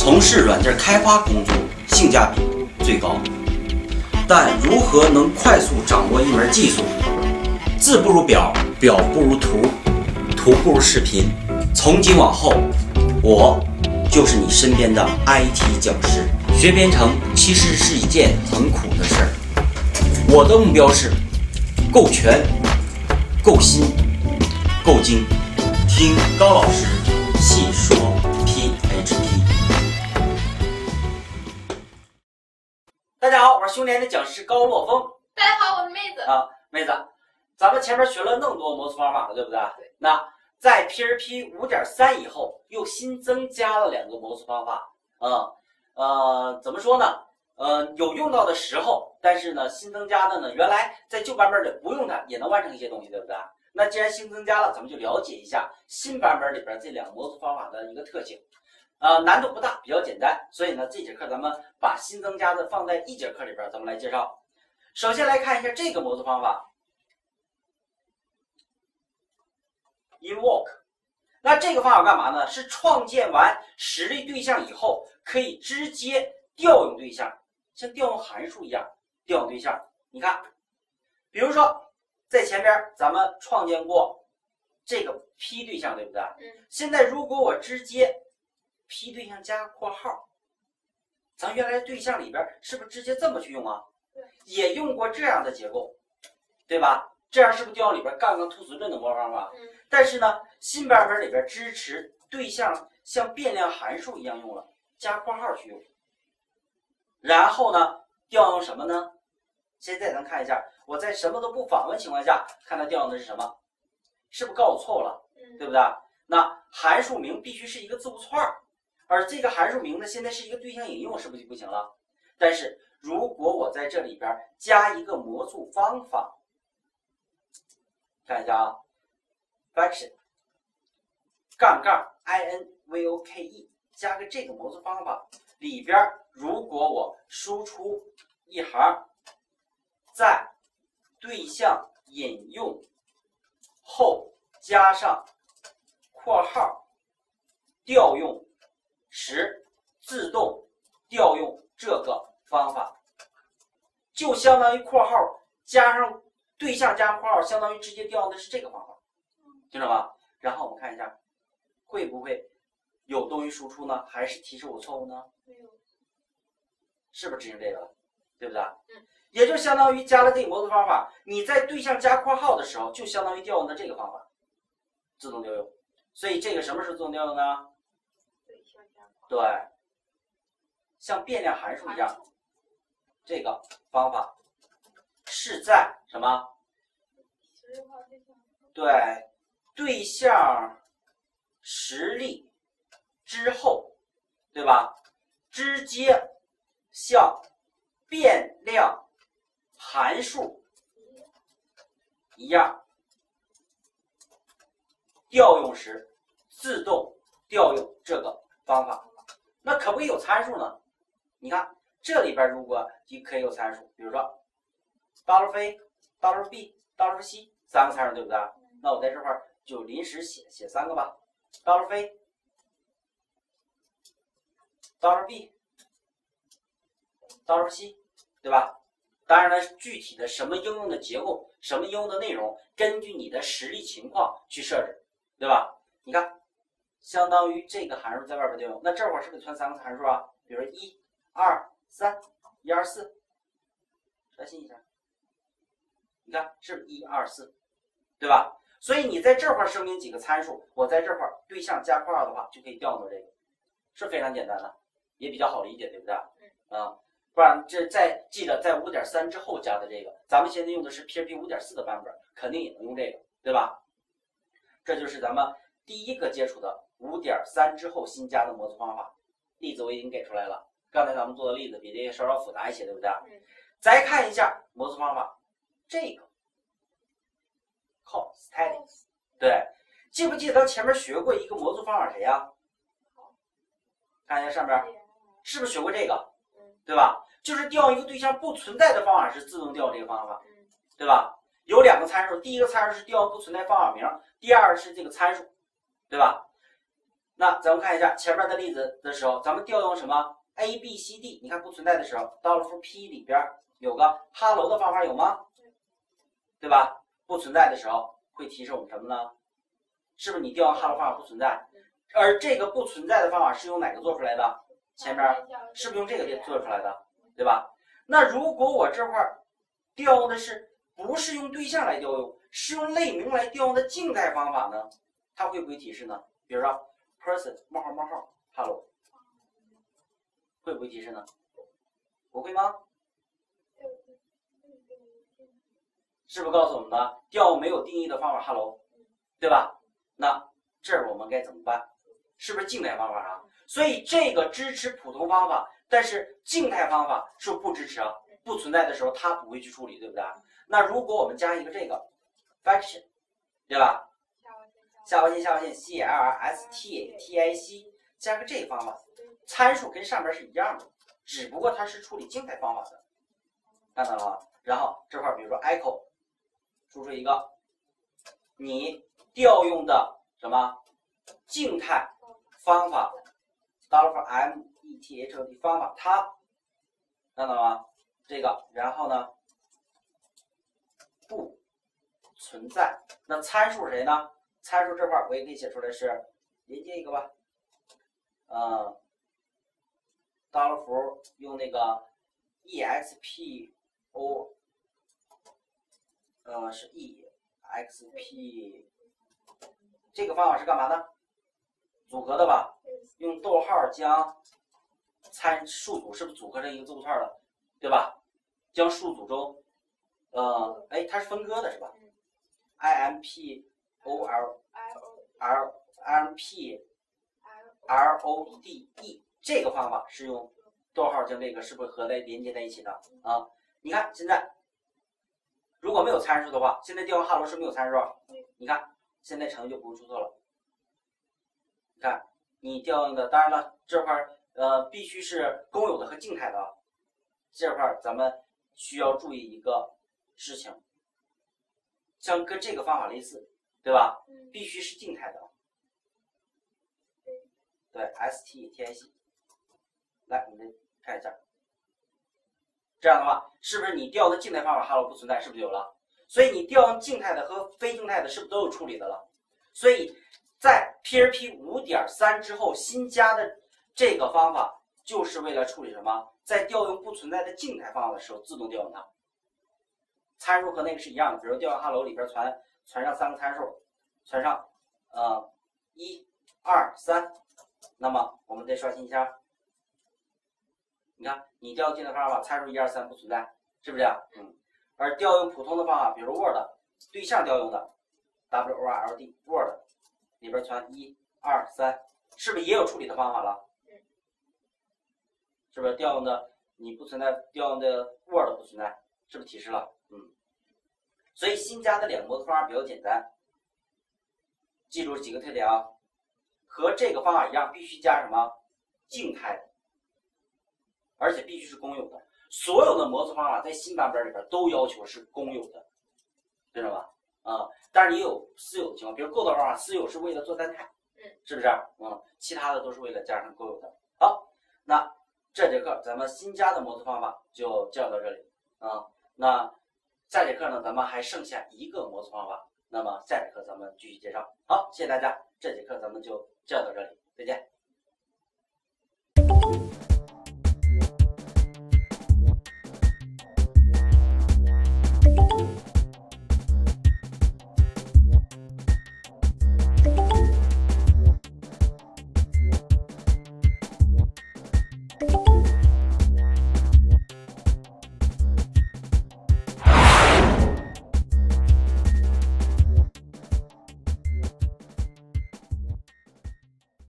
从事软件开发工作性价比最高。但如何能快速掌握一门技术？字不如表，表不如图，图不如视频。从今往后，我就是你身边的 IT 讲师。学编程其实是一件很苦的事儿。我的目标是够全、够新、够精。听高老师细说 PHP。大家好，我是修炼的讲师高洛峰。 大家好，我是妹子。 妹子，咱们前面学了那么多模组方法了，对不对？对。那在 PHP 5.3以后，又新增加了2个模组方法。怎么说呢？有用到的时候，但是呢，新增加的呢，原来在旧版本里不用它也能完成一些东西，对不对？那既然新增加了，咱们就了解一下新版本里边这2个模组方法的一个特性。难度不大，比较简单，所以呢，这节课咱们把新增加的放在1节课里边，咱们来介绍。首先来看一下这个模组方法 ，invoke。那这个方法干嘛呢？是创建完实例对象以后，可以直接调用对象，像调用函数一样调用对象。你看，比如说在前边咱们创建过这个 P 对象，对不对？现在如果我直接 P 对象加括号，咱原来对象里边是不是直接这么去用啊？也用过这样的结构，对吧？这样是不是调用里边杠杠突词论的模方法？但是呢，新版本里边支持对象像变量函数一样用了，加括号去用。然后呢，调用什么呢？现在咱看一下，我在什么都不访问情况下，看它调用的是什么？是不是告诉错了？对不对？那函数名必须是一个字符串，而这个函数名呢，现在是一个对象引用，是不是就不行了？但是如果我在这里边加一个模组方法，看一下啊 ，function 杠杠 invoke 加个这个模组方法里边，如果我输出一行，在对象引用后加上括号，调用时自动调用这个方法，就相当于括号加上对象加括号，相当于直接调用的是这个方法，听着吧？然后我们看一下，会不会有东西输出呢？还是提示我错误呢？没有，是不是执行这个了？对不对？也就相当于加了这个模组方法，你在对象加括号的时候，就相当于调用的这个方法，自动调用。所以这个什么是自动调用呢？对，像变量函数一样，这个方法是在什么？对，对象实例之后，对吧？直接像变量函数一样调用时自动调用这个方法。那可不可以有参数呢？你看这里边如果就可以有参数，比如说$飞、$b、$c 3个参数，对不对？那我在这块就临时写3个吧，$飞、$b、$c， 对吧？当然了，具体的什么应用的结构、什么应用的内容，根据你的实例情况去设置，对吧？你看，相当于这个函数在外边调用，那这会儿是不是得传3个函数啊？比如说1、2、3、1、2、4，刷新一下，你看是不是1、2、4，对吧？所以你在这块声明几个参数，我在这块对象加括号的话，就可以调用这个，是非常简单的，也比较好理解，对不对？不然这记得在5.3之后加的这个，咱们现在用的是 PHP 5.4的版本，肯定也能用这个，对吧？这就是咱们第一个接触的5.3之后新加的模组方法，例子我已经给出来了。刚才咱们做的例子比这个稍稍复杂一些，对不对？再看一下模组方法，这个 call static， 对，记不记得咱前面学过一个模组方法谁呀？看一下上边，是不是学过这个？对吧？就是调用一个对象不存在的方法是自动调用这个方法，对吧？有2个参数，第一个参数是调用不存在方法名，第二是这个参数，对吧？ 那咱们看一下前面的例子的时候，咱们调用什么 A B C D？ 你看不存在的时候，$P 里边有个 hello 的方法有吗？对吧？不存在的时候会提示我们什么呢？是不是你调用 hello 方法不存在？而这个不存在的方法是用哪个做出来的？前面是不是用这个做出来的？对吧？那如果我这块调用的不是用对象来调用，是用类名来调用的静态方法呢？它会不会提示呢？比如说 person 冒号冒号 hello， 会不会提示呢？不会吗？是不是告诉我们呢？调用没有定义的方法 hello， 对吧？那这儿我们该怎么办？是不是静态方法啊？所以这个支持普通方法，但是静态方法是不是不支持啊？不存在的时候它不会去处理，对不对？那如果我们加一个这个 function， 对吧？下划线CLSTATIC， 加个这个方法，参数跟上边是一样的，只不过它是处理静态方法的，看到了吗？然后这块比如说 echo 输出一个你调用的什么静态方法$method 方法，它看到了吗？这个，然后呢不存在。那参数是谁呢？参数这块我也可以写出来是连接一个吧，$符用那个 expo， 是 exp， 这个方法是干嘛呢？组合的吧？用逗号将参数组是不是组合成一个字符串了？对吧？将数组中，它是分割的是吧 ？impolrmpload 这个方法是用逗号将这个是不是合在连接在一起的啊？你看现在如果没有参数的话，现在调用 hello 是没有参数，你看现在程序就不会出错了。你看你调用的，当然了，这块必须是公有的和静态的啊。这块咱们需要注意一个事情，像跟这个方法类似，对吧？必须是静态的。对 ，STATIC。来，我们看一下，这样的话，是不是你调的静态方法 hello 不存在，是不是有了？所以你调用静态的和非静态的，是不是都有处理的了？所以在 PHP 5.3 之后新加的这个方法，就是为了处理什么？在调用不存在的静态方法的时候，自动调用它。参数和那个是一样的，比如调用 hello 里边传上3个参数，传上1、2、3，那么我们再刷新一下。你看，你调用静态方法，参数1、2、3不存在，是不是？而调用普通的方法，比如 Word 对象调用的 WORLD Word 里边传1、2、3，是不是也有处理的方法了？是不是调用的你不存在，调用的 Word 不存在，是不是提示了？所以新加的2个模组方法比较简单，记住几个特点啊，和这个方法一样，必须加什么静态的，而且必须是公有的。所有的模组方法在新版本里边都要求是公有的，知道吧？但是也有私有的情况，比如构造方法，私有是为了做单态，是不是？其他的都是为了加上公有的。好，那这节课咱们新加的模组方法就教到这里那下节课呢，咱们还剩下一个模组方法，那么下节课咱们继续介绍。好，谢谢大家，这节课咱们就教到这里，再见。